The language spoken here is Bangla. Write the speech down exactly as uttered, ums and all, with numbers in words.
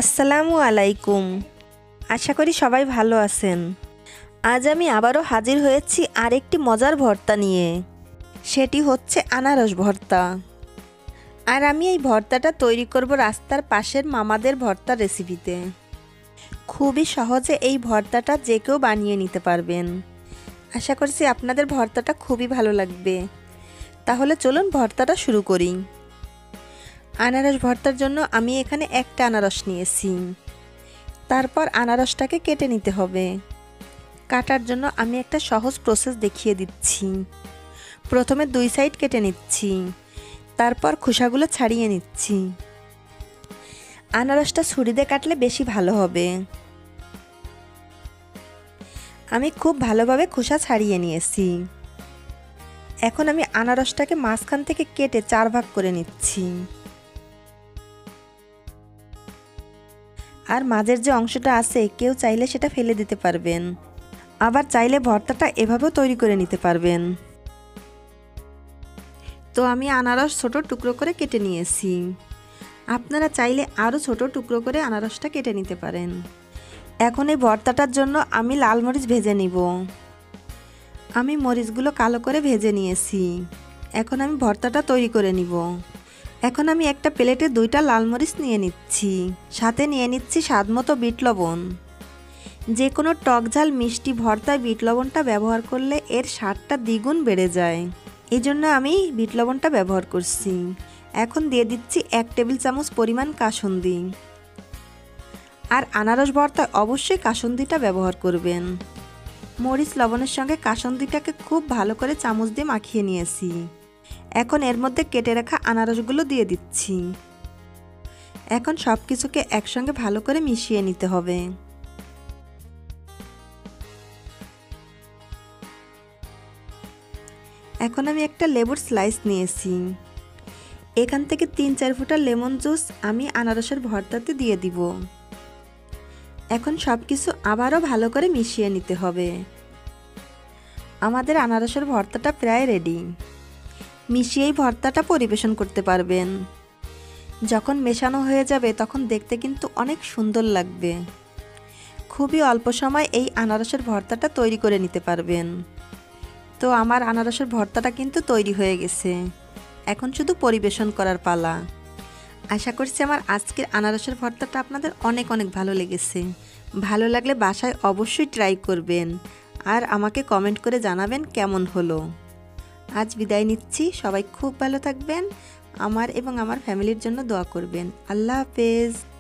আসসালামু আলাইকুম। আশা করি সবাই ভালো আছেন। আজ আমি আবারও হাজির হয়েছি আরেকটি মজার ভর্তা নিয়ে। সেটি হচ্ছে আনারস ভর্তা। আর আমি এই ভর্তাটা তৈরি করব রাস্তার পাশের মামাদের ভর্তা রেসিপিতে। খুবই সহজে এই ভর্তাটা যে কেউ বানিয়ে নিতে পারবেন। আশা করছি আপনাদের ভর্তাটা খুবই ভালো লাগবে। তাহলে চলুন ভর্তাটা শুরু করি। আনারস ভর্তার জন্য আমি এখানে একটা আনারস নিয়েছি। তারপর আনারসটাকে কেটে নিতে হবে। কাটার জন্য আমি একটা সহজ প্রসেস দেখিয়ে দিচ্ছি। প্রথমে দুই সাইড কেটে নিচ্ছি, তারপর খোসাগুলো ছাড়িয়ে নিচ্ছি। আনারসটা ছুরি দিয়ে কাটলে বেশি ভালো হবে। আমি খুব ভালোভাবে খোসা ছাড়িয়ে নিয়েছি। এখন আমি আনারসটাকে মাঝখান থেকে কেটে চার ভাগ করে নিচ্ছি। আর মাঝের যে অংশটা আছে কেউ চাইলে সেটা ফেলে দিতে পারবেন, আবার চাইলে ভর্তাটা এভাবেও তৈরি করে নিতে পারবেন। তো আমি আনারস ছোট টুকরো করে কেটে নিয়েছি। আপনারা চাইলে আরও ছোট টুকরো করে আনারসটা কেটে নিতে পারেন। এখন এই ভর্তাটার জন্য আমি লাল মরিচ ভেজে নিব। আমি মরিচগুলো কালো করে ভেজে নিয়েছি। এখন আমি ভর্তাটা তৈরি করে নিব। এখন আমি একটা প্লেটে দুইটা লাল মরিচ নিয়ে নিচ্ছি, সাথে নিয়ে নিচ্ছি স্বাদমতো বিট লবণ। যে কোনো টক ঝাল মিষ্টি ভর্তায় বিট লবণটা ব্যবহার করলে এর স্বাদটা দ্বিগুণ বেড়ে যায়, এই জন্য আমি বিট লবণটা ব্যবহার করছি। এখন দিয়ে দিচ্ছি এক টেবিল চামচ পরিমাণ কাসুন্দি। আর আনারস ভর্তায় অবশ্যই কাসুন্দিটা ব্যবহার করবেন। মরিচ লবণের সঙ্গে কাসুন্দিটাকে খুব ভালো করে চামচ দিয়ে মাখিয়ে নিয়েছি। এখন এর মধ্যে কেটে রাখা আনারসগুলো দিয়ে দিচ্ছি। এখন সব কিছুকে একসঙ্গে ভালো করে মিশিয়ে নিতে হবে। এখন আমি একটা লেবুর স্লাইস নিয়েছি। এখান থেকে তিন চার ফোঁটা লেমন জুস আমি আনারসের ভর্তাতে দিয়ে দিব। এখন সব কিছু আবারও ভালো করে মিশিয়ে নিতে হবে। আমাদের আনারসের ভর্তাটা প্রায় রেডি। মিশিয়েই ভর্তাটা পরিবেশন করতে পারবেন। যখন মেশানো হয়ে যাবে তখন দেখতে কিন্তু অনেক সুন্দর লাগবে। খুবই অল্প সময় এই আনারসের ভর্তাটা তৈরি করে নিতে পারবেন। তো আমার আনারসের ভর্তাটা কিন্তু তৈরি হয়ে গেছে। এখন শুধু পরিবেশন করার পালা। আশা করছি আমার আজকের আনারসের ভর্তাটা আপনাদের অনেক অনেক ভালো লেগেছে। ভালো লাগলে বাসায় অবশ্যই ট্রাই করবেন আর আমাকে কমেন্ট করে জানাবেন কেমন হলো। আজ বিদায় নিচ্ছি। সবাই খুব ভালো থাকবেন। আমার এবং আমার ফ্যামিলির জন্য দোয়া করবেন। আল্লাহ হাফেজ।